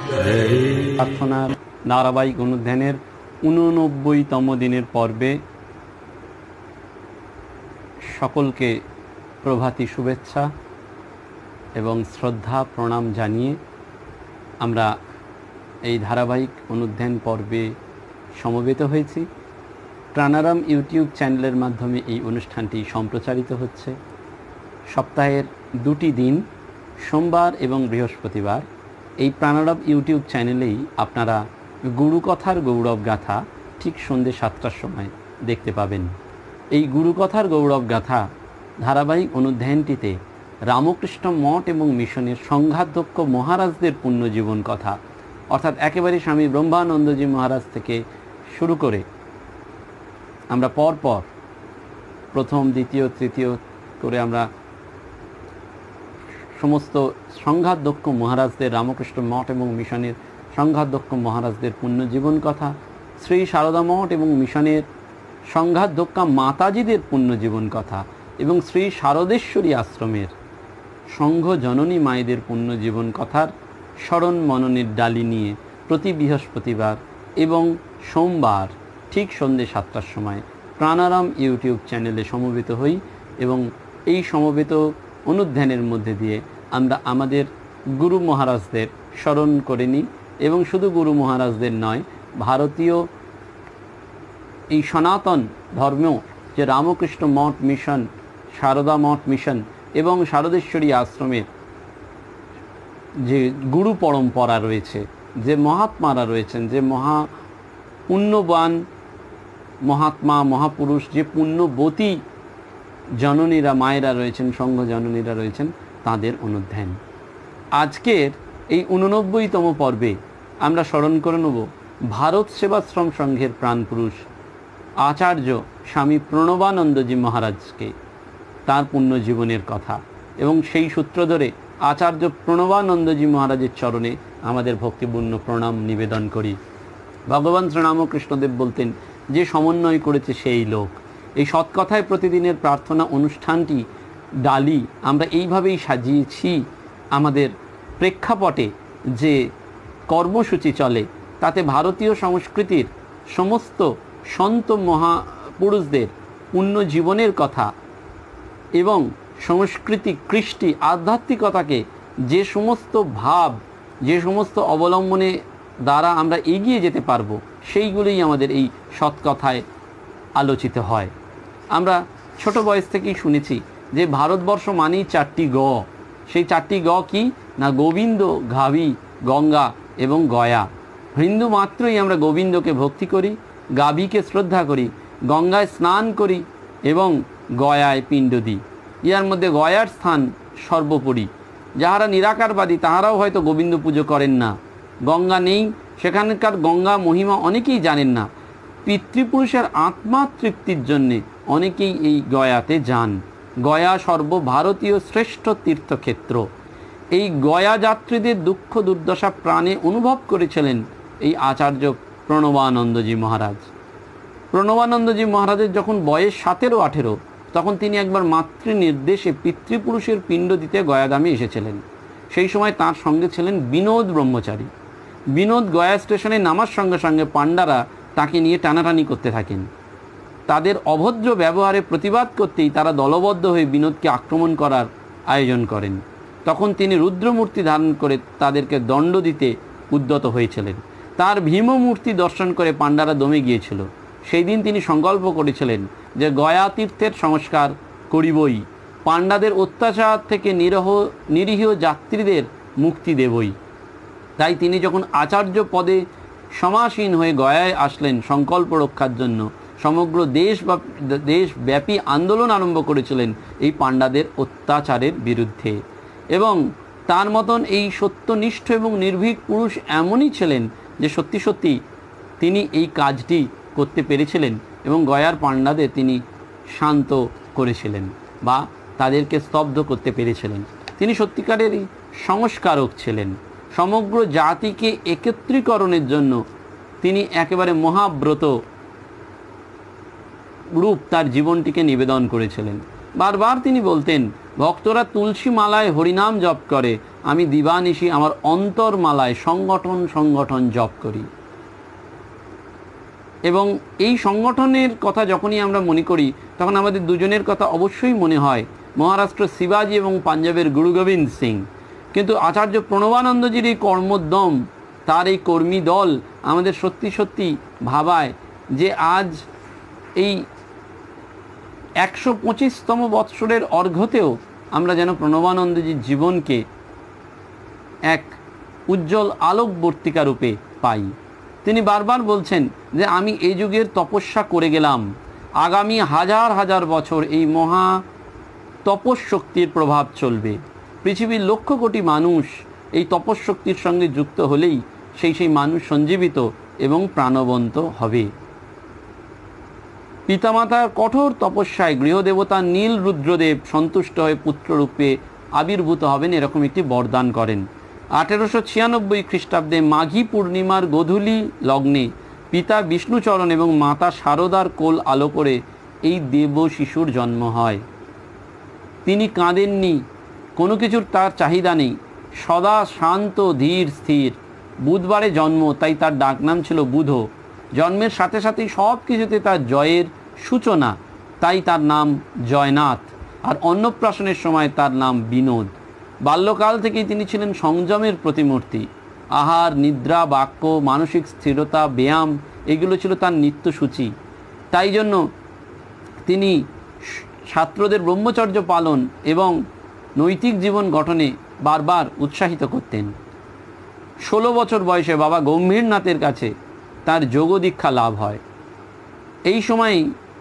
প্রার্থনার ধারাবাহিক অনুধ্যানের 89তম দিনের পর্বে সকলকে প্রভাতী শুভেচ্ছা এবং শ্রদ্ধা প্রণাম জানিয়ে আমরা এই ধারাবাহিক অনুধ্যান পর্বে সমবেত হয়েছি। প্রাণারাম ইউটিউব চ্যানেলের মাধ্যমে এই অনুষ্ঠানটি সম্প্রচারিত হচ্ছে। সপ্তাহের দুটি দিন, সোমবার এবং বৃহস্পতিবার, এই প্রাণারাম ইউটিউব চ্যানেলেই আপনারা গুরুকথার গৌরব গাথা ঠিক সন্ধ্যে 7টার সময় দেখতে পাবেন। এই গুরুকথার গৌরব গাথা ধারাবাহিক অনুধ্যানটিতে রামকৃষ্ণ মঠ এবং মিশনের সংঘাধ্যক্ষ মহারাজদের পুণ্যজীবন কথা, অর্থাৎ একেবারে স্বামী ব্রহ্মানন্দজি মহারাজ থেকে শুরু করে আমরা পরপর প্রথম, দ্বিতীয়, তৃতীয় করে আমরা সমস্ত সংঘাধ্যক্ষ মহারাজদের, রামকৃষ্ণ মঠ এবং মিশনের সংঘাধ্যক্ষ মহারাজদের পুণ্যজীবন কথা, শ্রী সারদা মঠ এবং মিশনের সংঘাধ্যক্ষা মাতাজিদের পুণ্যজীবন কথা এবং শ্রী শারদেশ্বরী আশ্রমের সংঘ জননী মায়েদের পুণ্যজীবন কথার স্মরণ মননের ডালি নিয়ে প্রতি বৃহস্পতিবার এবং সোমবার ঠিক সন্ধ্যে 7টার সময় প্রাণারাম ইউটিউব চ্যানেলে সমবেত হই এবং এই সমবেত অনুধ্যানের মধ্যে দিয়ে আমরা আমাদের গুরু মহারাজদের স্মরণ করে নিই এবং শুধু গুরু মহারাজদের নয়, ভারতীয় এই সনাতন ধর্ম যে রামকৃষ্ণ মঠ মিশন, সারদা মঠ মিশন এবং শারদেশ্বরী আশ্রমের যে গুরু পরম্পরা রয়েছে, যে মহাত্মারা রয়েছেন, যে পুণ্যবান মহাত্মা মহাপুরুষ, যে পুণ্যবতী জননীরা মায়েরা রয়েছেন, সংঘ জননীরা রয়েছেন, তাদের অনুধ্যান। আজকের এই 89তম পর্বে আমরা স্মরণ করে নেব ভারত সেবাশ্রম সংঘের প্রাণপুরুষ আচার্য স্বামী প্রণবানন্দজি মহারাজকে, তার পুণ্যজীবনের কথা, এবং সেই সূত্র ধরে আচার্য প্রণবানন্দজি মহারাজের চরণে আমাদের ভক্তিপূর্ণ প্রণাম নিবেদন করি। ভগবান শ্রীরামকৃষ্ণদেব বলতেন যে সমন্বয় করেছে সেই লোক। এই সৎকথায় প্রতিদিনের প্রার্থনা অনুষ্ঠানটি ডালি আমরা এইভাবেই সাজিয়েছি। আমাদের প্রেক্ষাপটে যে কর্মসূচি চলে তাতে ভারতীয় সংস্কৃতির সমস্ত সন্ত মহাপুরুষদের পুণ্যজীবনের কথা এবং সংস্কৃতি, কৃষ্টি, আধ্যাত্মিকতাকে যে সমস্ত ভাব, যে সমস্ত অবলম্বনে দ্বারা আমরা এগিয়ে যেতে পারবো, সেইগুলোই আমাদের এই সৎকথায় আলোচিত হয়। আমরা ছোট বয়স থেকেই শুনেছি যে ভারতবর্ষ মানেই 4টি গ। সেই 4টি গ কি না? গোবিন্দ, ঘাবি, গঙ্গা এবং গয়া। হিন্দু মাত্রই আমরা গোবিন্দকে ভক্তি করি, গাভীকে শ্রদ্ধা করি, গঙ্গায় স্নান করি এবং গয়ায় পিণ্ড দিই। ইয়ার মধ্যে গয়ার স্থান সর্বোপরি। যাহারা নিরাকারবাদী তাহারাও হয়তো গোবিন্দ পুজো করেন না। গঙ্গা নেই, সেখানকার গঙ্গা মহিমা অনেকেই জানেন না। পিতৃপুরুষের আত্মা তৃপ্তির জন্যে অনেকেই এই গয়াতে যান। গয়া সর্বভারতীয় শ্রেষ্ঠ তীর্থক্ষেত্র। এই গয়া যাত্রীদের দুঃখ দুর্দশা প্রাণে অনুভব করেছিলেন এই আচার্য প্রণবানন্দজি মহারাজ। প্রণবানন্দজি মহারাজের যখন বয়স 17-18, তখন তিনি একবার মাতৃ নির্দেশে পিতৃপুরুষের পিণ্ড দিতে গয়াধামে এসেছিলেন। সেই সময় তার সঙ্গে ছিলেন বিনোদ ব্রহ্মচারী। বিনোদ গয়া স্টেশনে নামার সঙ্গে সঙ্গে পাণ্ডারা তাকে নিয়ে টানাটানি করতে থাকেন। তাদের অভদ্র ব্যবহারে প্রতিবাদ করতেই তারা দলবদ্ধ হয়ে বিনোদকে আক্রমণ করার আয়োজন করেন। তখন তিনি রুদ্রমূর্তি ধারণ করে তাদেরকে দণ্ড দিতে উদ্যত হয়েছিলেন। তার ভীমমূর্তি দর্শন করে পাণ্ডারা দমে গিয়েছিল। সেই দিন তিনি সংকল্প করেছিলেন যে গয়া তীর্থের সংস্কার করিবই, পাণ্ডাদের অত্যাচার থেকে নিরীহ যাত্রীদের মুক্তি দেবই। তাই তিনি যখন আচার্য পদে সমাসীন হয়ে গয়ায় আসলেন সংকল্প রক্ষার জন্য, সমগ্র দেশব্যাপী আন্দোলন আরম্ভ করেছিলেন এই পাণ্ডাদের অত্যাচারের বিরুদ্ধে। এবং তার মতন এই সত্যনিষ্ঠ এবং নির্ভীক পুরুষ এমনই ছিলেন যে সত্যি সত্যি তিনি এই কাজটি করতে পেরেছিলেন এবং গয়ার পাণ্ডাদের তিনি শান্ত করেছিলেন বা তাদেরকে স্তব্ধ করতে পেরেছিলেন। তিনি সত্যিকারেরই সংস্কারক ছিলেন। সমগ্র জাতিকে একত্রীকরণের জন্য তিনি একেবারে মহাব্রত রূপ তার জীবনটিকে নিবেদন করেছিলেন। বারবার তিনি বলতেন ভক্তরা তুলসী মালায় হরিনাম জপ করে, আমি দিবানিশি আমার অন্তর মালায় সংগঠন সংগঠন জপ করি। এবং এই সংগঠনের কথা যখনই আমরা মনে করি তখন আমাদের দুজনের কথা অবশ্যই মনে হয়, মহারাষ্ট্র শিবাজি এবং পাঞ্জাবের গুরু গোবিন্দ সিং। কিন্তু আচার্য প্রণবানন্দজির এই কর্মোদ্যম, তার এই কর্মী দল আমাদের সত্যি সত্যি ভাবায় যে আজ এই 125তম বৎসরের অর্ঘ্যতেও আমরা যেন প্রণবানন্দজির জীবনকে এক উজ্জ্বল আলোকবর্তিকা রূপে পাই। তিনি বারবার বলছেন যে আমি এই যুগের তপস্যা করে গেলাম, আগামী হাজার হাজার বছর এই মহা তপশক্তির প্রভাব চলবে। পৃথিবীর লক্ষ কোটি মানুষ এই তপশক্তির সঙ্গে যুক্ত হলেই সেই মানুষ সঞ্জীবিত এবং প্রাণবন্ত হবে। পিতামাতার কঠোর তপস্যায় গৃহদেবতা নীল রুদ্রদেব সন্তুষ্ট হয়ে পুত্ররূপে আবির্ভূত হবেন, এরকম একটি বরদান করেন। 1896 খ্রিস্টাব্দে মাঘী পূর্ণিমার গোধূলি লগ্নে পিতা বিষ্ণুচরণ এবং মাতা শারদার কোল আলো করে এই দেব শিশুর জন্ম হয়। তিনি কাঁদেননি, কোনো কিছুর তার চাহিদা নেই, সদা শান্ত ধীর স্থির। বুধবারে জন্ম, তাই তার ডাকনাম ছিল বুধ। জন্মের সাথে সাথেই সব কিছুতে তার জয়ের সূচনা, তাই তার নাম জয়নাথ। আর অন্নপ্রাশনের সময় তার নাম বিনোদ। বাল্যকাল থেকেই তিনি ছিলেন সংযমের প্রতিমূর্তি। আহার, নিদ্রা, বাক্য, মানসিক স্থিরতা, ব্যায়াম এগুলো ছিল তার নিত্যসূচি। তাই জন্য তিনি ছাত্রদের ব্রহ্মচর্য পালন এবং নৈতিক জীবন গঠনে বারবার উৎসাহিত করতেন। 16 বছর বয়সে বাবা গম্ভীরনাথের কাছে তার যোগ দীক্ষা লাভ হয়। এই সময়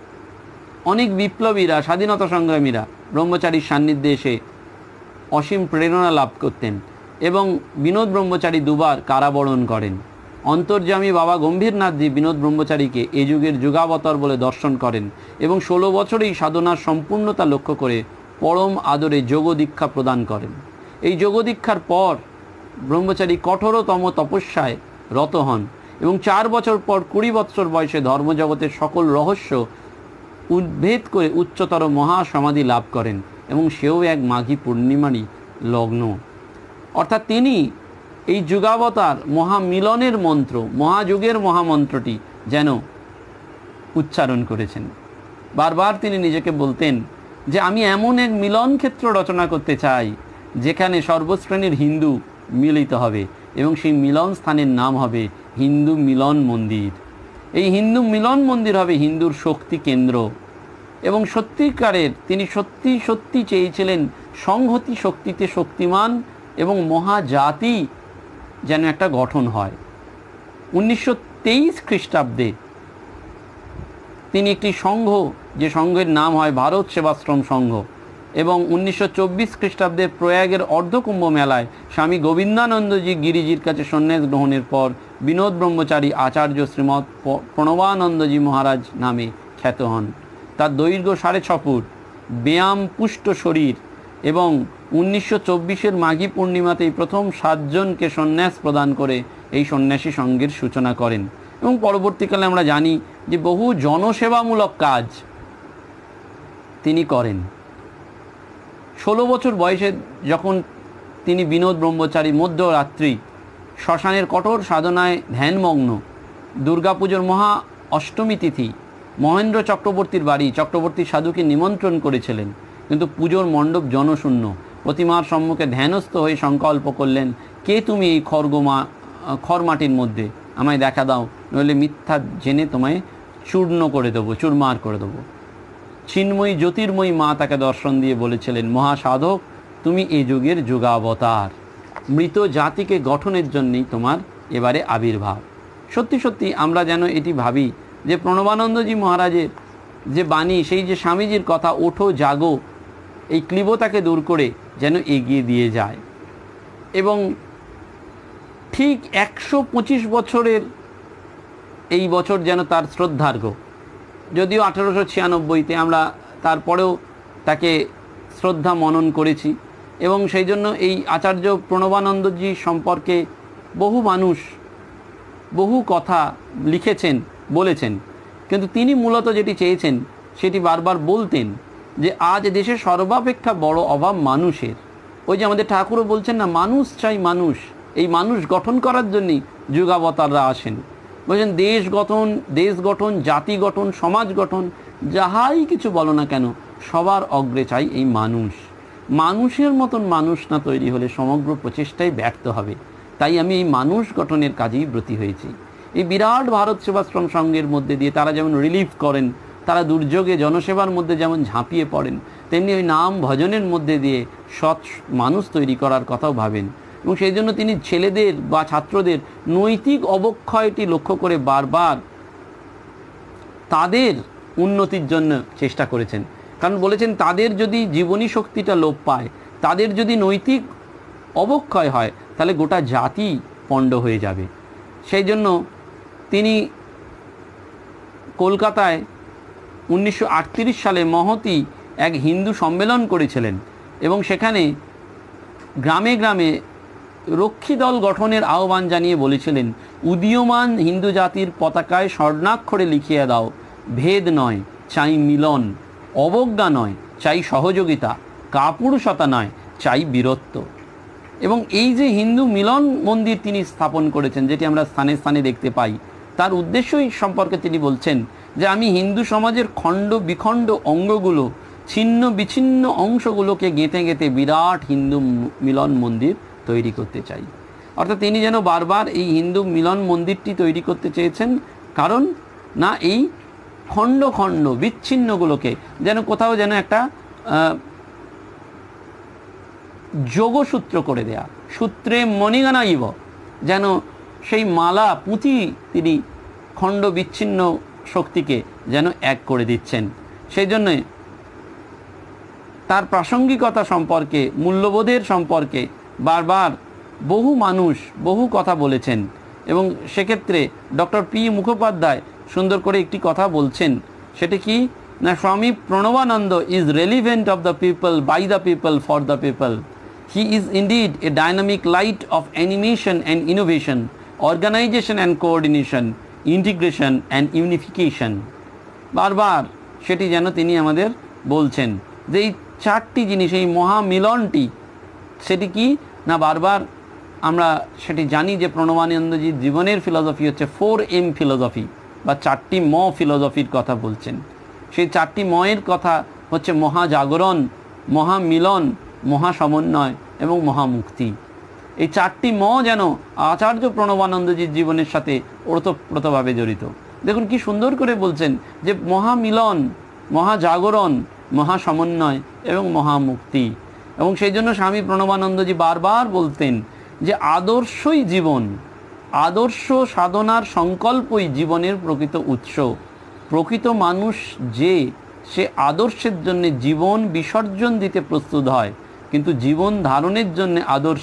অনেক বিপ্লবীরা, স্বাধীনতা সংগ্রামীরা ব্রহ্মচারীর সান্নিধ্যে এসে অসীম প্রেরণা লাভ করতেন এবং বিনোদ ব্রহ্মচারী দুবার কারাবরণ করেন। অন্তর্যামী বাবা গম্ভীরনাথজি বিনোদ ব্রহ্মচারীকে এ যুগের যুগাবতার বলে দর্শন করেন এবং 16 বছরেই সাধনার সম্পূর্ণতা লক্ষ্য করে পরম আদরে যোগ দীক্ষা প্রদান করেন। এই যোগ দীক্ষার পর ব্রহ্মচারী কঠোরতম তপস্যায় রত হন এবং 4 বছর পর 20 বৎসর বয়সে ধর্মজগতের সকল রহস্য উদ্ভেদ করে উচ্চতর মহাসমাধি লাভ করেন এবং সেও এক মাঘী পূর্ণিমারই লগ্ন। অর্থাৎ তিনি এই যুগাবতার মহামিলনের মন্ত্র, মহাযুগের মহামন্ত্রটি যেন উচ্চারণ করেছেন। বারবার তিনি নিজেকে বলতেন যে আমি এমন এক মিলন ক্ষেত্র রচনা করতে চাই যেখানে সর্বশ্রেণীর হিন্দু মিলিত হবে এবং সেই মিলন স্থানের নাম হবে হিন্দু মিলন মন্দির। এই হিন্দু মিলন মন্দির হবে হিন্দুর শক্তি কেন্দ্র। এবং সত্যিকারের তিনি সত্যি সত্যি চেয়েছিলেন সংহতি শক্তিতে শক্তিমান এবং মহাজাতি যেন একটা গঠন হয়। 1923 খ্রিস্টাব্দে তিনি একটি সংঘ, যে সংঘের নাম হয় ভারত সেবাশ্রম সংঘ, এবং 1924 খ্রিস্টাব্দে প্রয়াগের অর্ধকুম্ভ মেলায় স্বামী গোবিন্দানন্দজি গিরিজির কাছে সন্ন্যাস গ্রহণের পর বিনোদ ব্রহ্মচারী আচার্য শ্রীমৎ প্রণবানন্দজি মহারাজ নামে খ্যাত হন। তার দৈর্ঘ্য 6.5 ফুট, ব্যায়াম পুষ্ট শরীর এবং 1924 মাঘী পূর্ণিমাতেই প্রথম 7 জনকে সন্ন্যাস প্রদান করে এই সন্ন্যাসী সংঘের সূচনা করেন। এবং পরবর্তীকালে আমরা জানি যে বহু জনসেবামূলক কাজ তিনি করেন। 16 বছর বয়সে যখন তিনি বিনোদ ব্রহ্মচারী মধ্যরাত্রি শ্মশানের কঠোর সাধনায় ধ্যানমগ্ন, দুর্গাপুজোর মহা অষ্টমী তিথি মহেন্দ্র চক্রবর্তীর বাড়ি চক্রবর্তী সাধুকে নিমন্ত্রণ করেছিলেন, কিন্তু পুজোর মণ্ডপ জনশূন্য। প্রতিমার সম্মুখে ধ্যানস্থ হয়ে সংকল্প করলেন, কে তুমি এই খড়মাটির মধ্যে, আমায় দেখা দাও, নইলে মিথ্যা জেনে তোমায় চূর্ণ করে দেবো, চুরমার করে দেবো। চিন্ময়ী জ্যোতির্ময়ী মা তাকে দর্শন দিয়ে বলেছিলেন, মহাসাধক তুমি এ যুগের যুগাবতার, মৃত জাতিকে গঠনের জন্যই তোমার এবারে আবির্ভাব। সত্যি সত্যি আমরা যেন এটি ভাবি যে প্রণবানন্দজি মহারাজের যে বাণী, সেই যে স্বামীজির কথা, ওঠো জাগো, এই ক্লীবতাকে দূর করে যেন এগিয়ে দিয়ে যায়। এবং ঠিক 125 বছরের এই বছর যেন তার শ্রদ্ধার্ঘ্য। যদিও 1896-তে আমরা তারপরেও তাকে শ্রদ্ধা মনন করেছি এবং সেই জন্য এই আচার্য প্রণবানন্দজি সম্পর্কে বহু মানুষ বহু কথা লিখেছেন, বলেছেন, কিন্তু তিনি মূলত যেটি চেয়েছেন সেটি বারবার বলতেন যে আজ দেশে সর্বাপেক্ষা বড় অভাব মানুষের। ওই যে আমাদের ঠাকুরও বলছেন না, মানুষ চাই মানুষ, এই মানুষ গঠন করার জন্যই যুগাবতাররা আসেন। বলছেন দেশ গঠন, জাতি গঠন, সমাজ গঠন, যাহাই কিছু বলো না কেন, সবার অগ্রে চাই এই মানুষ। মানুষের মতন মানুষ না তৈরি হলে সমগ্র প্রচেষ্টাই ব্যর্থ হবে। তাই আমি এই মানুষ গঠনের কাজেই ব্রতী হয়েছি। এই বিরাট ভারত সেবাশ্রম সংঘের মধ্যে দিয়ে তারা যেমন রিলিফ করেন, তারা দুর্যোগে জনসেবার মধ্যে যেমন ঝাঁপিয়ে পড়েন, তেমনি ওই নাম ভজনের মধ্যে দিয়ে সৎ মানুষ তৈরি করার কথাও ভাবেন। এবং সেই জন্য তিনি ছেলেদের বা ছাত্রদের নৈতিক অবক্ষয়টি লক্ষ্য করে বারবার তাদের উন্নতির জন্য চেষ্টা করেছেন। কারণ বলেছেন, তাদের যদি জীবনী শক্তিটা লোপ পায়, তাদের যদি নৈতিক অবক্ষয় হয়, তাহলে গোটা জাতি পণ্ড হয়ে যাবে। সেই জন্য তিনি কলকাতায় 1938 সালে মহতি এক হিন্দু সম্মেলন করেছিলেন এবং সেখানে গ্রামে গ্রামে রক্ষী দল গঠনের আহ্বান জানিয়ে বলেছিলেন, উদীয়মান হিন্দু জাতির পতাকায় স্বর্ণাক্ষরে লিখিয়ে দাও, ভেদ নয় চাই মিলন, অবজ্ঞা নয় চাই সহযোগিতা, কাপুরুষতা নয় চাই বীরত্ব। এবং এই যে হিন্দু মিলন মন্দির তিনি স্থাপন করেছেন, যেটি আমরা স্থানে স্থানে দেখতে পাই, তার উদ্দেশ্যই সম্পর্কে তিনি বলছেন যে আমি হিন্দু সমাজের খণ্ড বিখণ্ড অঙ্গগুলো, ছিন্ন বিচ্ছিন্ন অংশগুলোকে গেঁথে গেঁথে বিরাট হিন্দু মিলন মন্দির তৈরি করতে চাই। অর্থাৎ তিনি যেন বারবার এই হিন্দু মিলন মন্দিরটি তৈরি করতে চেয়েছেন, কারণ না এই খণ্ড খণ্ড বিচ্ছিন্নগুলোকে যেন কোথাও যেন একটা যোগসূত্র করে দেয়া, সূত্রে মণিগানা ইব, যেন সেই মালা পুঁথি তিনি খণ্ড বিচ্ছিন্ন শক্তিকে যেন এক করে দিচ্ছেন। সেই জন্যে তার প্রাসঙ্গিকতা সম্পর্কে, মূল্যবোধের সম্পর্কে বারবার বহু মানুষ বহু কথা বলেছেন। এবং সেক্ষেত্রে ডক্টর পি মুখোপাধ্যায় সুন্দর করে একটি কথা বলছেন, সেটা কি না, Swami Pranabananda is relevant of the people, by the people, for the people. He is indeed a dynamic light of animation and innovation, organization and coordination, integration and unification. বারবার সেটি যেন তিনি আমাদের বলছেন যে এই চারটি জিনিস, এই মহামিলনটি, সেটি কি না, বারবার আমরা সেটি জানি যে প্রণবানন্দজির জীবনের ফিলসফি হচ্ছে 4M ফিলসফি বা 4টি ম ফিলসফির কথা বলছেন। সেই 4টি ময়ের কথা হচ্ছে মহাজাগরণ, মহামিলন, মহাসমন্বয় এবং মহামুক্তি। এই 4টি ম যেন আচার্য প্রণবানন্দজির জীবনের সাথে ওতপ্রোতভাবে জড়িত। দেখুন কি সুন্দর করে বলছেন যে মহামিলন, মহাজাগরণ, মহাসমন্বয় এবং মহামুক্তি। এবং সেই জন্য স্বামী প্রণবানন্দজি বারবার বলতেন যে আদর্শই জীবন, আদর্শ সাধনার সংকল্পই জীবনের প্রকৃত উৎস। প্রকৃত মানুষ যে সে আদর্শের জন্য জীবন বিসর্জন দিতে প্রস্তুত হয়, কিন্তু জীবন ধারণের জন্য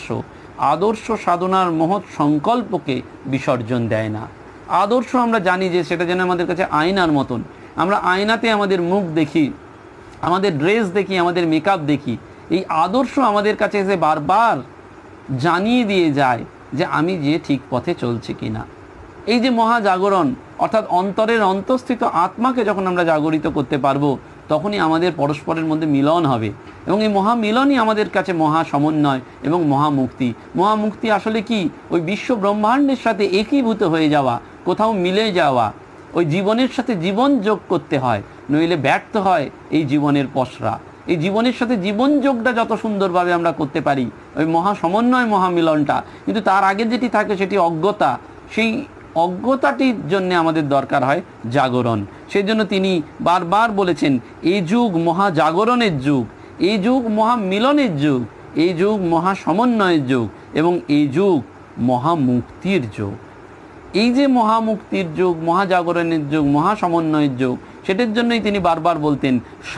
আদর্শ সাধনার মহৎ সংকল্পকে বিসর্জন দেয় না। আদর্শ আমরা জানি যে সেটা যেন আমাদের কাছে আয়নার মতন। আমরা আয়নাতে আমাদের মুখ দেখি, আমাদের ড্রেস দেখি, আমাদের মেকআপ দেখি। এই আদর্শ আমাদের কাছে এসে বারবার জানিয়ে দিয়ে যায় যে আমি যে ঠিক পথে চলছি কিনা। এই যে মহাজাগরণ, অর্থাৎ অন্তরের অন্তঃস্থিত আত্মাকে যখন আমরা জাগরিত করতে পারবো, তখনই আমাদের পরস্পরের মধ্যে মিলন হবে। এবং এই মহামিলনই আমাদের কাছে মহা সমন্বয় এবং মহামুক্তি। মহামুক্তি আসলে কি? ওই বিশ্ব ব্রহ্মাণ্ডের সাথে একীভূত হয়ে যাওয়া, কোথাও মিলে যাওয়া, ওই জীবনের সাথে জীবন যোগ করতে হয়, নইলে ব্যর্থ হয় এই জীবনের পসরা। এই জীবনের সাথে জীবন যোগটা যত সুন্দরভাবে আমরা করতে পারি, ওই মহা সমন্বয় মহামিলনটা, কিন্তু তার আগে যেটি থাকে সেটি অজ্ঞতা। সেই অজ্ঞতাটির জন্য আমাদের দরকার হয় জাগরণ। সেই জন্য তিনি বারবার বলেছেন, এই যুগ মহাজাগরণের যুগ, এই যুগ মহামিলনের যুগ, এই যুগ মহা সমন্বয়ের যুগ এবং এই যুগ মহামুক্তির যুগ। এই যে মহামুক্তির যুগ, মহাজাগরণের যুগ, মহাসমন্বয়ের যুগ, সেটার জন্যই তিনি বারবার বলতেন।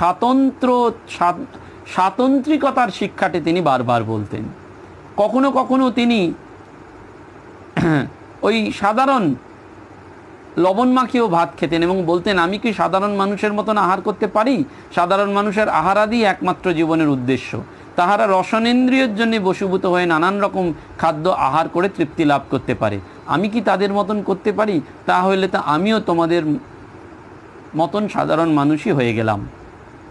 স্বাতন্ত্রিকতার শিক্ষাটি তিনি বারবার বলতেন। কখনো কখনো তিনি ওই সাধারণ লবণ মাখিয়েও ভাত খেতেন এবং বলতেন, আমি কি সাধারণ মানুষের মতন আহার করতে পারি? সাধারণ মানুষের আহারাদি একমাত্র জীবনের উদ্দেশ্য। তাহারা রসনেন্দ্রিয়ের জন্য বশীভূত হয়ে নানান রকম খাদ্য আহার করে তৃপ্তি লাভ করতে পারে। আমি কি তাদের মতন করতে পারি? তাহলে তা আমিও তোমাদের মতন সাধারণ মানুষই হয়ে গেলাম।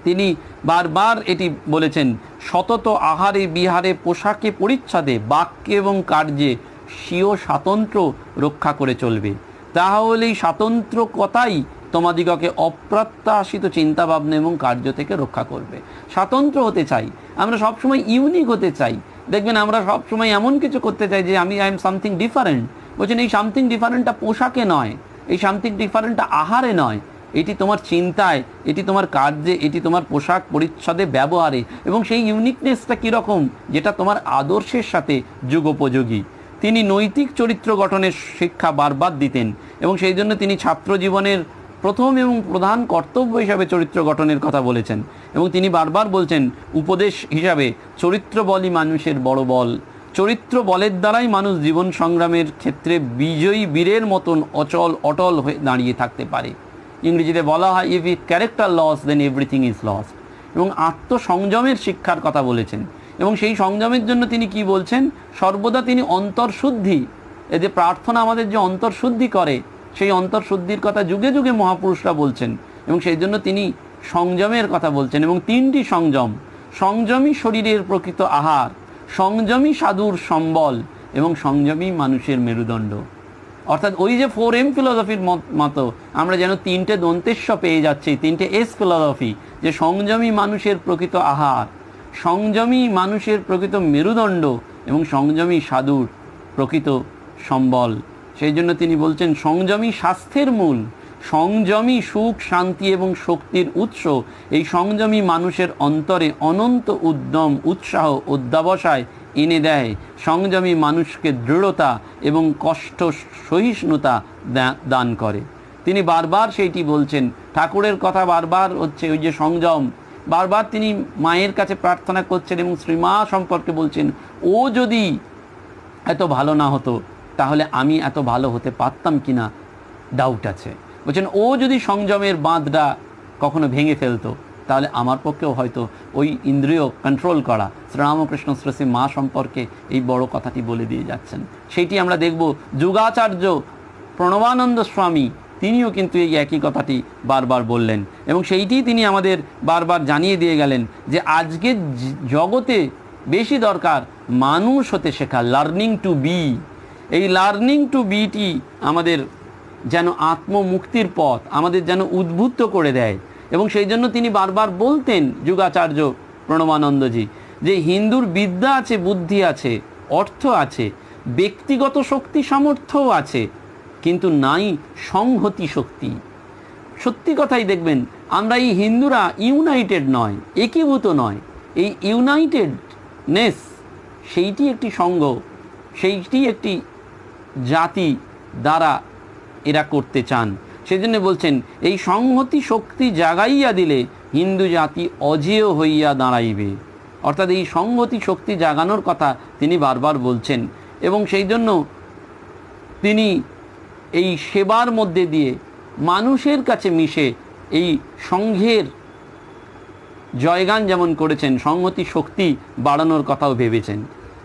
তিনি বারবার এটি বলেছেন, সতত আহারে বিহারে পোশাকে পরিচ্ছদে বাক্যে এবং কার্যে স্বীয় স্বাতন্ত্র্য রক্ষা করে চলবে। তাহলেই স্বাতন্ত্র্যকতাই তোমাদিগকে অপ্রত্যাশিত চিন্তাভাবনা এবং কার্য থেকে রক্ষা করবে। স্বাতন্ত্র্য হতে চাই, আমরা সবসময় ইউনিক হতে চাই। দেখবেন আমরা সবসময় এমন কিছু করতে চাই যে আই এম সামথিং ডিফারেন্ট। বলছেন এই সামথিং ডিফারেন্টটা পোশাকে নয়, এই সামথিং ডিফারেন্টটা আহারে নয়, এটি তোমার চিন্তায়, এটি তোমার কার্যে, এটি তোমার পোশাক পরিচ্ছদে ব্যবহারে। এবং সেই ইউনিকনেসটা কীরকম, যেটা তোমার আদর্শের সাথে যুগোপযোগী। তিনি নৈতিক চরিত্র গঠনের শিক্ষা বারবার দিতেন এবং সেই জন্য তিনি ছাত্র জীবনের প্রথম এবং প্রধান কর্তব্য হিসাবে চরিত্র গঠনের কথা বলেছেন। এবং তিনি বারবার বলছেন উপদেশ হিসাবে, চরিত্র বলই মানুষের বড় বল। চরিত্র বলের দ্বারাই মানুষ জীবন সংগ্রামের ক্ষেত্রে বিজয়ী বীরের মতন অটল হয়ে দাঁড়িয়ে থাকতে পারে। ইংরেজিতে বলা হয়, if it character loss then everything is loss. এবং আত্মসংযমের শিক্ষার কথা বলেছেন। এবং সেই সংযমের জন্য তিনি কি বলছেন, সর্বদা তিনি অন্তর্শুদ্ধি, এই যে প্রার্থনা আমাদের যে অন্তর্শুদ্ধি করে, সেই অন্তর্শুদ্ধির কথা যুগে যুগে মহাপুরুষরা বলছেন। এবং সেই জন্য তিনি সংযমের কথা বলছেন। এবং তিনটি সংযম, সংযমী শরীরের প্রকৃত আহার, সংযমী সাধুর সম্বল এবং সংযমী মানুষের মেরুদণ্ড। অর্থাৎ ওই যে 4M ফিলসফির মতো আমরা যেন তিনটে দন্তেশ্ব পেয়ে যাচ্ছি, তিনটে এস ফিলসফি, যে সংযমী মানুষের প্রকৃত আহার, সংযমী মানুষের প্রকৃত মেরুদণ্ড এবং সংযমী সাধুর প্রকৃত সম্বল। সেই জন্য তিনি বলছেন সংযমী স্বাস্থ্যের মূল, সংযমী সুখ শান্তি এবং শক্তির উৎস। এই সংযমী মানুষের অন্তরে অনন্ত উদ্যম উৎসাহ অধ্যাবসায় এনে দেয়। সংযমী মানুষকে দৃঢ়তা এবং কষ্ট সহিষ্ণুতা দান করে। তিনি বারবার সেইটি বলছেন। ঠাকুরের কথা বারবার হচ্ছে ওই যে সংযম। বারবার তিনি মায়ের কাছে প্রার্থনা করছেন এবং শ্রীমা সম্পর্কে বলছেন, ও যদি এত ভালো না হতো তাহলে আমি এত ভালো হতে পারতাম কিনা ডাউট আছে। বলছেন ও যদি সংযমের বাঁধটা কখনো ভেঙে ফেলতো তাহলে আমার পক্ষেও হয়তো ওই ইন্দ্রিয় কন্ট্রোল করা। শ্রীরামকৃষ্ণ শ্রী মা সম্পর্কে এই বড় কথাটি বলে দিয়ে যাচ্ছেন। সেইটি আমরা দেখব যুগাচার্য প্রণবানন্দ স্বামী তিনিও কিন্তু এই একই কথাটি বারবার বললেন এবং সেইটি তিনি আমাদের বারবার জানিয়ে দিয়ে গেলেন যে আজকের জগতে বেশি দরকার মানুষ হতে শেখা, লার্নিং টু বি। এই লার্নিং টু বিটি আমাদের যেন আত্মমুক্তির পথ আমাদের যেন উদ্বুদ্ধ করে দেয়। এবং সেই জন্য তিনি বারবার বলতেন যুগাচার্য প্রণবানন্দজি যে হিন্দুর বিদ্যা আছে, বুদ্ধি আছে, অর্থ আছে, ব্যক্তিগত শক্তি সামর্থ্যও আছে, কিন্তু নাই সংহতি শক্তি। সত্যি কথাই দেখবেন আমরা এই হিন্দুরা ইউনাইটেড নয়, একীভূত নয়। এই ইউনাইটেডনেস সেইটি একটি সংঘ, সেইটি একটি জাতি দ্বারা এরা করতে চান। সেজন্য বলছেন এই সংহতি শক্তি জাগাইয়া দিলে হিন্দু জাতি অজেয় হইয়া দাঁড়াইবে। অর্থাৎ এই সংহতি শক্তি জাগানোর কথা তিনি বারবার বলছেন এবং সেই জন্য তিনি এই সেবার মধ্যে দিয়ে মানুষের কাছে মিশে এই সংঘের জয়গান যেমন করেছেন, সংহতি শক্তি বাড়ানোর কথাও ভেবেছেন।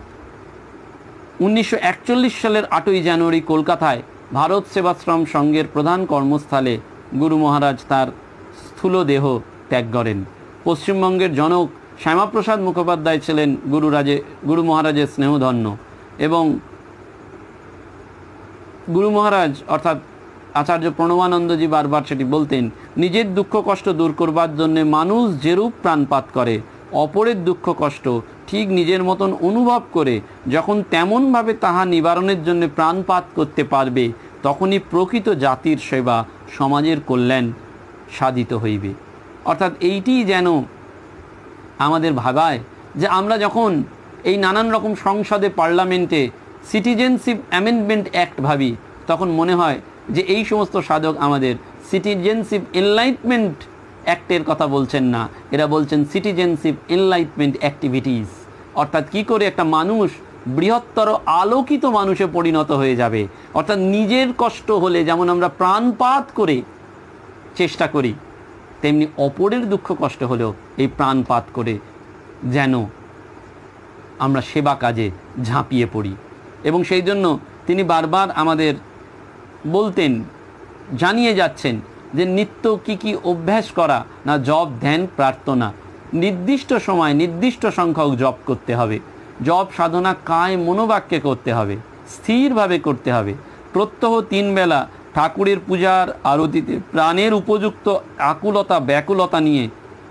1941 সালের 8ই জানুয়ারি কলকাতায় ভারত সেবাশ্রম সংঘের প্রধান কর্মস্থলে গুরু মহারাজ তার স্থূল দেহ ত্যাগ করেন। পশ্চিমবঙ্গের জনক শ্যামাপ্রসাদ মুখোপাধ্যায় ছিলেন গুরু মহারাজের স্নেহধন্য এবং গুরু মহারাজ অর্থাৎ আচার্য প্রণবানন্দজি বারবার সেটি বলতেন, নিজের দুঃখ কষ্ট দূর করবার জন্যে মানুষ যেরূপ প্রাণপাত করে অপরের দুঃখ কষ্ট ঠিক নিজের মতন অনুভব করে যখন তেমনভাবে তাহা নিবারণের জন্য প্রাণপাত করতে পারবে তখনই প্রকৃত জাতির সেবা, সমাজের কল্যাণ সাধিত হইবে। অর্থাৎ এইটি যেন আমাদের ভাবায় যে আমরা যখন এই নানান রকম সংসদে পার্লামেন্টে সিটিজেনশিপ অ্যামেন্ডমেন্ট অ্যাক্ট ভাবি তখন মনে হয় যে এই সমস্ত সাধক আমাদের সিটিজেনশিপ এনলাইটমেন্ট অ্যাক্টের কথা বলছেন না, এরা বলছেন সিটিজেনশিপ এনলাইটমেন্ট অ্যাক্টিভিটিস। অর্থাৎ কি করে একটা মানুষ বৃহত্তর আলোকিত মানুষে পরিণত হয়ে যাবে। অর্থাৎ নিজের কষ্ট হলে যেমন আমরা প্রাণপাত করে চেষ্টা করি, তেমনি অপরের দুঃখ কষ্ট হলেও এই প্রাণপাত করে যেন আমরা সেবা কাজে ঝাঁপিয়ে পড়ি। এবং সেই জন্য তিনি বারবার আমাদের বলতেন, জানিয়ে যাচ্ছেন যে নিত্য কি কি অভ্যাস করা, না জপ ধ্যান প্রার্থনা, নির্দিষ্ট সময় নির্দিষ্ট সংখ্যক জপ করতে হবে। জপ সাধনা কায় মনোবাক্যে করতে হবে, স্থিরভাবে করতে হবে। প্রত্যহ 3 বেলা ঠাকুরের পূজার আরতিতে প্রাণের উপযুক্ত আকুলতা ব্যাকুলতা নিয়ে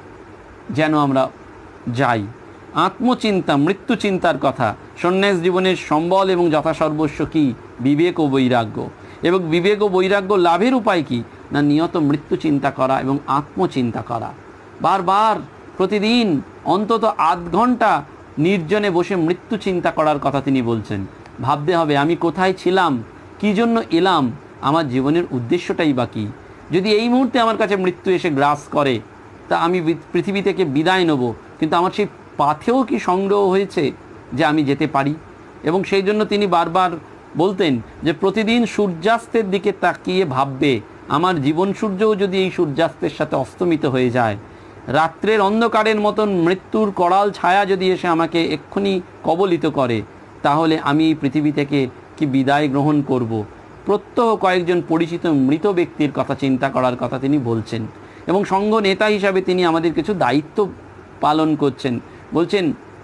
যেন আমরা যাই। আত্মচিন্তা, মৃত্যু চিন্তার কথা, সন্ন্যাস জীবনের সম্বল এবং যথাসর্বস্ব কি? বিবেক ও বৈরাগ্য। এবং বিবেক ও বৈরাগ্য লাভের উপায় কি? না নিয়ত মৃত্যু চিন্তা করা এবং আত্মচিন্তা করা। বারবার প্রতিদিন অন্তত আধ ঘন্টা নির্জনে বসে মৃত্যু চিন্তা করার কথা তিনি বলছেন। ভাবতে হবে আমি কোথায় ছিলাম, কী জন্য এলাম, আমার জীবনের উদ্দেশ্যটাই বা কী। যদি এই মুহূর্তে আমার কাছে মৃত্যু এসে গ্রাস করে, তা আমি পৃথিবী থেকে বিদায় নেব, কিন্তু আমার সেই পাথেও কি সংগ্রহ হয়েছে যে আমি যেতে পারি? এবং সেই জন্য তিনি বারবার বলতেন যে প্রতিদিন সূর্যাস্তের দিকে তাকিয়ে ভাববে, আমার জীবন সূর্যও যদি এই সূর্যাস্তের সাথে অস্তমিত হয়ে যায়, রাত্রের অন্ধকারের মতন মৃত্যুর করাল ছায়া যদি এসে আমাকে এক্ষুনি কবলিত করে, তাহলে আমি এই পৃথিবী থেকে কি বিদায় গ্রহণ করব। প্রত্যহ কয়েকজন পরিচিত মৃত ব্যক্তির কথা চিন্তা করার কথা তিনি বলছেন। এবং সংঘ নেতা হিসাবে তিনি আমাদের কিছু দায়িত্ব পালন করছেন। বলছেন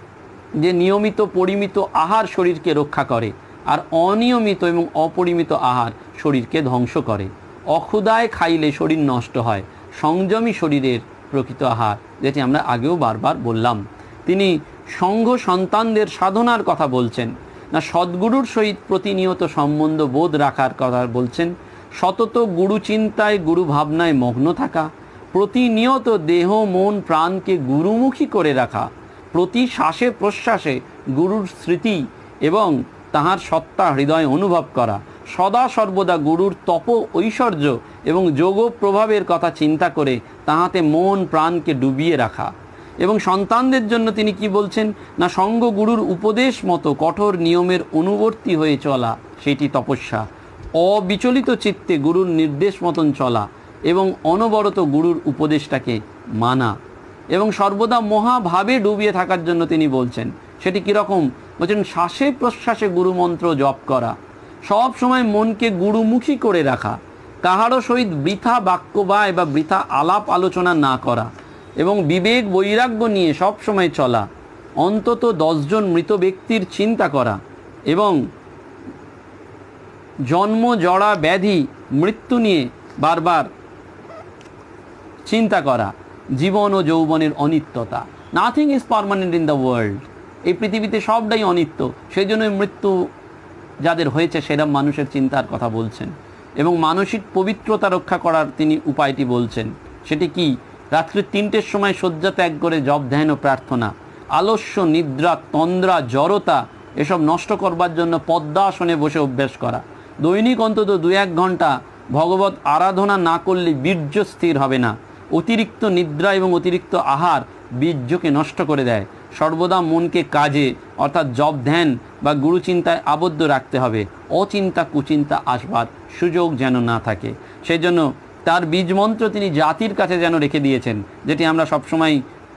যে নিয়মিত পরিমিত আহার শরীরকে রক্ষা করে, আর অনিয়মিত এবং অপরিমিত আহার শরীরকে ধ্বংস করে। অক্ষুধায় খাইলে শরীর নষ্ট হয়, সংযমী শরীরের প্রকৃত আহার, যেটি আমরা আগেও বারবার বললাম। তিনি সংঘ সন্তানদের সাধনার কথা বলছেন, না সদ্গুরুর সহিত প্রতিনিয়ত সম্বন্ধ বোধ রাখার কথা বলছেন। সতত গুরু চিন্তায় গুরু ভাবনায় মগ্ন থাকা, প্রতিনিয়ত দেহ মন প্রাণকে গুরুমুখী করে রাখা, প্রতি শ্বাসে প্রশ্বাসে গুরুর স্মৃতি এবং তাহার সত্তা হৃদয় অনুভব করা, সদা সর্বদা গুরুর তপ ঐশ্বর্য এবং যোগ প্রভাবের কথা চিন্তা করে তাহাতে মন প্রাণকে ডুবিয়ে রাখা। এবং সন্তানদের জন্য তিনি কি বলছেন, না সঙ্গ গুরুর উপদেশ মতো কঠোর নিয়মের অনুবর্তী হয়ে চলা, সেটি তপস্যা। অবিচলিত চিত্তে গুরুর নির্দেশ মতন চলা এবং অনবরত গুরুর উপদেশটাকে মানা। এবং সর্বদা মহাভাবে ডুবিয়ে থাকার জন্য তিনি বলছেন, সেটি কীরকম? বলছেন শ্বাসে প্রশ্বাসে গুরুমন্ত্র জপ করা, সব সময় মনকে গুরুমুখী করে রাখা, কাহারও সহিত বৃথা বাক্যবায় বা বৃথা আলাপ আলোচনা না করা, এবং বিবেক বৈরাগ্য নিয়ে সব সময় চলা, অন্তত 10 জন মৃত ব্যক্তির চিন্তা করা, এবং জন্ম জরা ব্যাধি মৃত্যু নিয়ে বারবার চিন্তা করা, জীবন ও যৌবনের অনিত্যতা। Nothing is permanent in the world. এই পৃথিবীতে সবটাই অনিত্য, সেই জন্যই মৃত্যু যাদের হয়েছে সেরকম মানুষের চিন্তার কথা বলছেন। এবং মানসিক পবিত্রতা রক্ষা করার তিনি উপায়টি বলছেন। সেটি কি? রাত্রি 3টের সময় শয্যা ত্যাগ করে জপ ধ্যান ও প্রার্থনা, আলস্য নিদ্রা তন্দ্রা জড়তা এসব নষ্ট করবার জন্য পদ্মাসনে বসে অভ্যাস করা, দৈনিক অন্তত 2-1 ঘন্টা ভগবত আরাধনা না করলে বীর্য স্থির হবে না। অতিরিক্ত নিদ্রা এবং অতিরিক্ত আহার বীর্যকে নষ্ট করে দেয়। সর্বদা মনকে কাজে অর্থাৎ জপ ধ্যান বা গুরুচিন্তায় আবদ্ধ রাখতে হবে, অচিন্তা কুচিন্তা আসবার সুযোগ যেন না থাকে। সেই জন্য তার বীজমন্ত্র তিনি জাতির কাছে যেন রেখে দিয়েছেন, যেটি আমরা সবসময়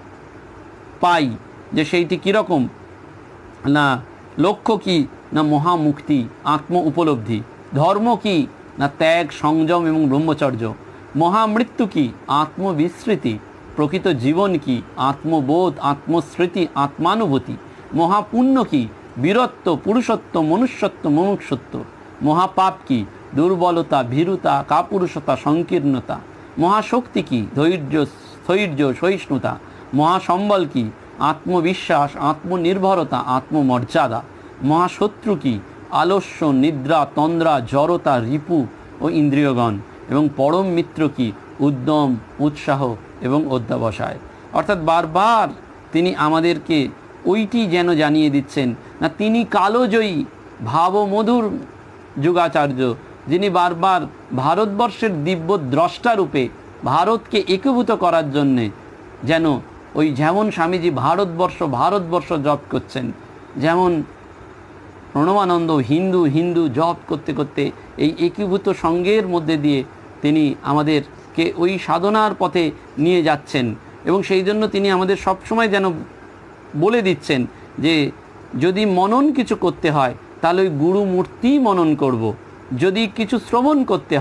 পাই, যে সেইটি কীরকম, না লক্ষ্য কি? না মহামুক্তি, আত্ম উপলব্ধি। ধর্ম কি? না ত্যাগ সংযম এবং ব্রহ্মচর্য। মহামৃত্যু কি? আত্মবিস্মৃতি। প্রকৃত জীবন কি? আত্মবোধ আত্মস্মৃতি আত্মানুভূতি। মহাপুণ্য কি? বীরত্ব পুরুষত্ব মনুষ্যত্ব মুমুক্ষুত্ব। মহাপাপ কি? দুর্বলতা ভীরুতা কাপুরুষতা সংকীর্ণতা। মহাশক্তি কি? ধৈর্য স্থৈর্য সহিষ্ণুতা। মহাসম্বল কি? আত্মবিশ্বাস আত্মনির্ভরতা আত্মমর্যাদা। মহাশত্রু কি? আলস্য নিদ্রা তন্দ্রা জড়তা রিপু ও ইন্দ্রিয়গণ। এবং পরম মিত্র কি? উদ্যম উৎসাহ এবং অধ্যবসায়। অর্থাৎ বারবার তিনি আমাদেরকে ওইটি যেন জানিয়ে দিচ্ছেন, না তিনি কালজয়ী ভাবমধুর যুগাচার্য, যিনি বারবার ভারতবর্ষের দিব্য দ্রষ্টারূপে ভারতকে একীভূত করার জন্যে যেন ওই যেমন স্বামীজি ভারতবর্ষ জপ করছেন, যেমন প্রণবানন্দ হিন্দু হিন্দু জপ করতে করতে এই একীভূত সঙ্গের মধ্যে দিয়ে তিনি আমাদেরকে ওই সাধনার পথে নিয়ে যাচ্ছেন। এবং সেই জন্য তিনি আমাদের সবসময় যেন বলে দিচ্ছেন যে যদি মনন কিছু করতে হয় তাহলে ওই গুরু মূর্তি মনন করব, যদি কিছু শ্রবণ করতে হয়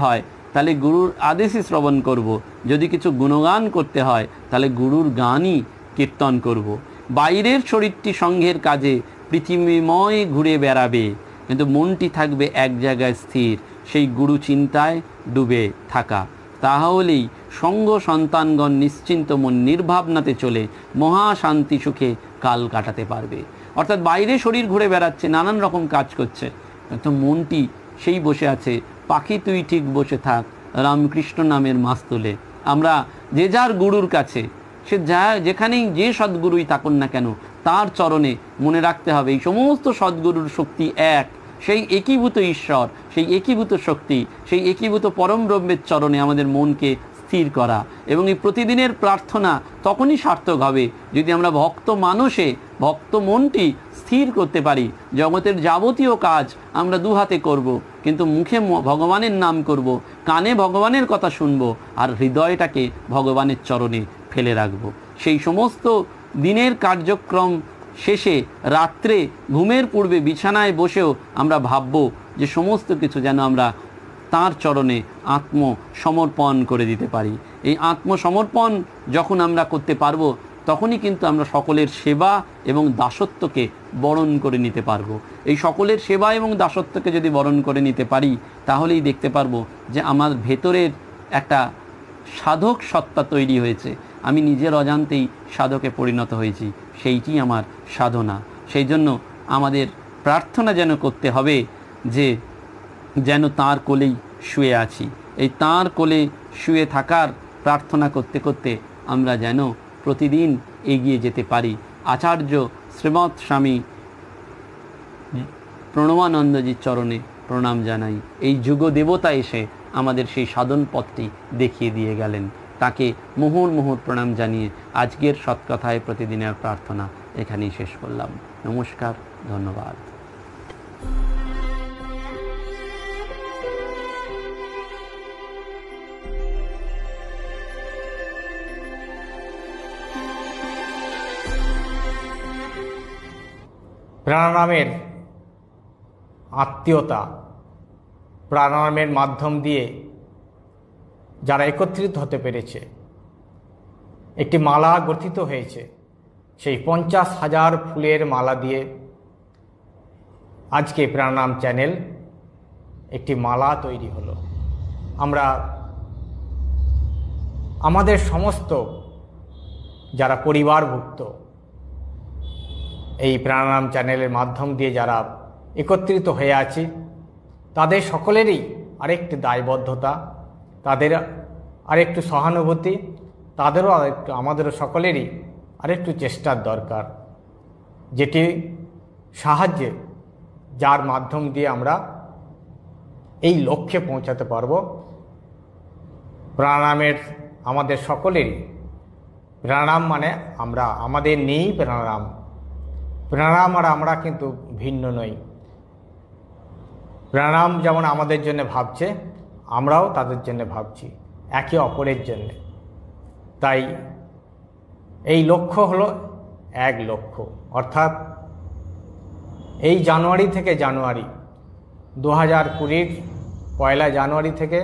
তাহলে গুরুর আদেশই শ্রবণ করব। যদি কিছু গুণগান করতে হয় তাহলে গুরুর গানই কীর্তন করব। বাইরের শরীরটি সঙ্ঘের কাজে পৃথিবীময় ঘুরে বেড়াবে, কিন্তু মনটি থাকবে এক জায়গায় স্থির, সেই গুরু চিন্তায় ডুবে থাকা। তাহলেই সঙ্গ সন্তানগণ নিশ্চিন্ত মন নির্ভাবনাতে চলে মহাশান্তি সুখে কাল কাটাতে পারবে। অর্থাৎ বাইরে শরীর ঘুরে বেড়াচ্ছে, নানান রকম কাজ করছে, কিন্তু মনটি সেই বসে আছে। পাখি তুই ঠিক বসে থাক, রামকৃষ্ণ নামের মাস তুলে। আমরা যে যার গুরুর কাছে, সে যেখানেই যে সদ্গুরুই থাকুন না কেন, তার চরণে মনে রাখতে হবে এই সমস্ত সদ্গুরুর শক্তি এক, সেই একীভূত ঈশ্বর, সেই একীভূত শক্তি, সেই একীভূত পরম ব্রহ্মের চরণে আমাদের মনকে স্থির করা। এবং এই প্রতিদিনের প্রার্থনা তখনই সার্থক হবে যদি আমরা ভক্ত মানুষে ভক্ত মনটি স্থির করতে পারি। জগতের যাবতীয় কাজ আমরা দুহাতে করব, কিন্তু মুখে ভগবানের নাম করব, কানে ভগবানের কথা শুনব, আর হৃদয়টাকে ভগবানের চরণে ফেলে রাখব। সেই সমস্ত দিনের কার্যক্রম শেষে রাত্রে ঘুমের পূর্বে বিছানায় বসেও আমরা ভাবব যে সমস্ত কিছু যেন আমরা তাঁর চরণে আত্মসমর্পণ করে দিতে পারি। এই আত্মসমর্পণ যখন আমরা করতে পারবো, তখনই কিন্তু আমরা সকলের সেবা এবং দাসত্বকে বরণ করে নিতে পারবো। এই সকলের সেবা এবং দাসত্বকে যদি বরণ করে নিতে পারি, তাহলেই দেখতে পারবো যে আমার ভেতরের একটা সাধক সত্তা তৈরি হয়েছে। আমি নিজের অজান্তেই সাধকে পরিণত হয়েছি, সেইটি আমার সাধনা। সেই জন্য আমাদের প্রার্থনা যেন করতে হবে যে যেন তাঁর কোলেই শুয়ে আছি। এই তাঁর কোলে শুয়ে থাকার প্রার্থনা করতে করতে আমরা যেন প্রতিদিন এগিয়ে যেতে পারি। আচার্য শ্রীমৎ স্বামী প্রণবানন্দজির চরণে প্রণাম জানাই। এই যুগ দেবতা এসে আমাদের সেই সাধন পথটি দেখিয়ে দিয়ে গেলেন, তাকে মুহুর মুহুর প্রণাম জানিয়ে আজকের সৎকথায় প্রতিদিনের প্রার্থনা এখানেই শেষ করলাম। নমস্কার, ধন্যবাদ। প্রাণায়ামের আত্মীয়তা, প্রাণায়ামের মাধ্যম দিয়ে যারা একত্রিত হতে পেরেছে, একটি মালা গঠিত হয়েছে। সেই 50,000 ফুলের মালা দিয়ে আজকে প্রাণায়াম চ্যানেল একটি মালা তৈরি হলো। আমরা আমাদের সমস্ত যারা পরিবারভুক্ত এই প্রাণায়াম চ্যানেলের মাধ্যম দিয়ে যারা একত্রিত হয়ে আছি, তাদের সকলেরই আরেকটি দায়বদ্ধতা, তাদের আরেকটু সহানুভূতি, তাদেরও আরেকটু, আমাদেরও সকলেরই আরেকটু চেষ্টার দরকার, যেটি সাহায্যে যার মাধ্যম দিয়ে আমরা এই লক্ষ্যে পৌঁছাতে পারব। প্রাণায়ামের আমাদের সকলেরই, প্রাণায়াম মানে আমরা, আমাদের নেই প্রাণায়াম। প্রাণায়াম আর আমরা কিন্তু ভিন্ন নই। প্রাণায়াম যেমন আমাদের জন্য ভাবছে, আমরাও তাদের জন্য ভাবছি, একে অপরের জন্য। তাই এই লক্ষ্য হলো এক লক্ষ্য, অর্থাৎ এই জানুয়ারি থেকে জানুয়ারি 2020 পয়লা জানুয়ারি থেকে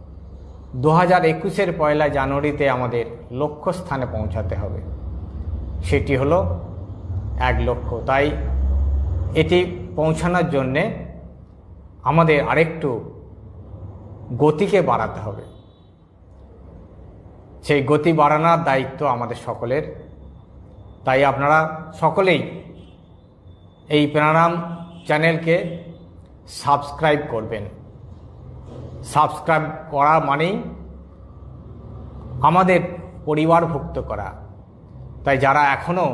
2021 পয়লা জানুয়ারিতে আমাদের লক্ষ্যস্থানে পৌঁছাতে হবে। সেটি হলো এক লক্ষ্য। তাই এটি পৌঁছানোর জন্যে আমাদের আরেকটু গতিকে বাড়াতে হবে। সেই গতি বাড়ানোর দায়িত্ব আমাদের সকলের। তাই আপনারা সকলেই এই প্রাণায়াম চ্যানেলকে সাবস্ক্রাইব করবেন। সাবস্ক্রাইব করা মানেই আমাদের পরিবারভুক্ত করা। তাই যারা এখনও,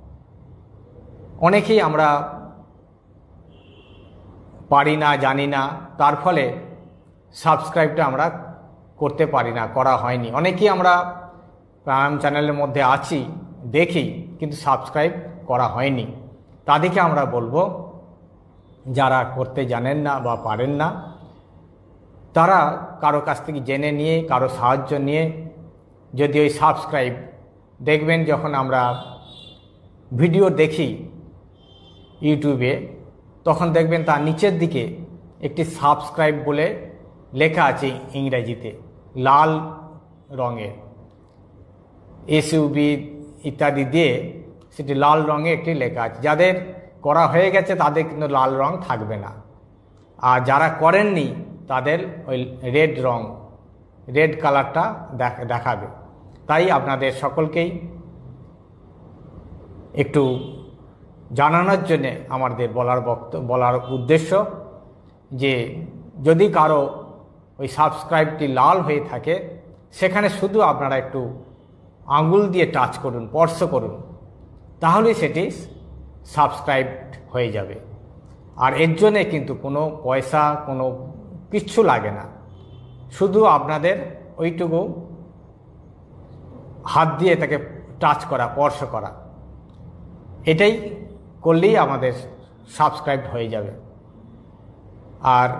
অনেকেই আমরা পারি না, জানি না, তার ফলে সাবস্ক্রাইবটা আমরা করতে পারি না, করা হয়নি। অনেকেই আমরা প্রাণায়াম চ্যানেলের মধ্যে আছি, দেখি, কিন্তু সাবস্ক্রাইব করা হয়নি। তাদেরকে আমরা বলবো, যারা করতে জানেন না বা পারেন না, তারা কারো কাছ থেকে জেনে নিয়ে, কারো সাহায্য নিয়ে যদি ওই সাবস্ক্রাইব, দেখবেন যখন আমরা ভিডিও দেখি ইউটিউবে, তখন দেখবেন তার নিচের দিকে একটি সাবস্ক্রাইব বলে লেখা আছে ইংরেজিতে লাল রঙের, এসইউবি ইত্যাদি দিয়ে সেটি লাল রঙে একটি লেখা আছে। যাদের করা হয়ে গেছে তাদের কিন্তু লাল রং থাকবে না, আর যারা করেননি তাদের ওই রেড কালারটা দেখাবে। তাই আপনাদের সকলকেই একটু জানানোর জন্যে আমাদের বলার উদ্দেশ্য যে যদি কারো ওই সাবস্ক্রাইবটি লাল হয়ে থাকে সেখানে শুধু আপনারা একটু আঙুল দিয়ে টাচ করুন, স্পর্শ করুন, তাহলেই সেটি সাবস্ক্রাইব হয়ে যাবে। আর এর জন্যে কিন্তু কোনো পয়সা কোনো কিচ্ছু লাগে না, শুধু আপনাদের ওইটুকু হাত দিয়ে তাকে টাচ করা, স্পর্শ করা, এটাই করলেই আমাদের সাবস্ক্রাইব হয়ে যাবে। আর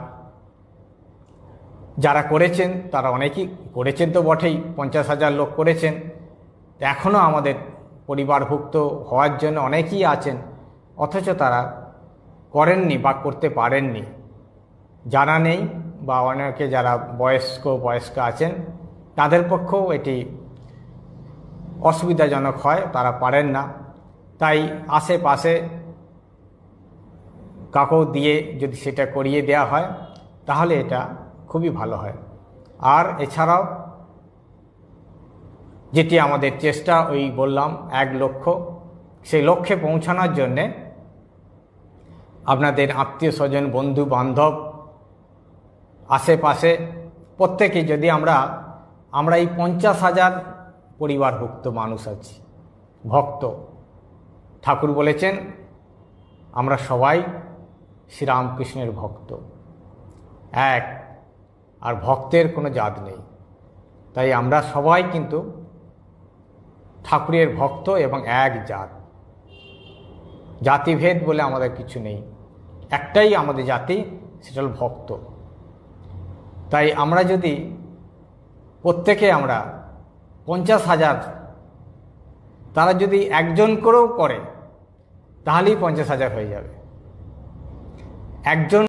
যারা করেছেন তারা অনেকেই করেছেন তো বটেই, 50,000 লোক করেছেন। এখনও আমাদের পরিবারভুক্ত হওয়ার জন্য অনেকেই আছেন, অথচ তারা করেননি বা করতে পারেননি, জানা নেই, বা অনেকে যারা বয়স্ক আছেন তাদের পক্ষেও এটি অসুবিধাজনক হয়, তারা পারেন না। তাই আশেপাশে কাউকে দিয়ে যদি সেটা করিয়ে দেওয়া হয় তাহলে এটা খুবই ভালো হয়। আর এছাড়াও যেটি আমাদের চেষ্টা, ওই বললাম 1 লক্ষ, সেই লক্ষ্যে পৌঁছানোর জন্যে আপনাদের আত্মীয় স্বজন, বন্ধু বান্ধব, আশেপাশে প্রত্যেকে, যদি আমরা এই 50,000 পরিবারভুক্ত মানুষ আছি, ভক্ত, ঠাকুর বলেছেন আমরা সবাই শ্রীরামকৃষ্ণের ভক্ত এক, আর ভক্তের কোনো জাত নেই। তাই আমরা সবাই কিন্তু ঠাকুরের ভক্ত এবং এক জাত, জাতিভেদ বলে আমাদের কিছু নেই, একটাই আমাদের জাতি, সেটা হল ভক্ত। তাই আমরা যদি প্রত্যেকে আমরা 50,000, তারা যদি একজন করেও করে তাহলেই 50,000 হয়ে যাবে। একজন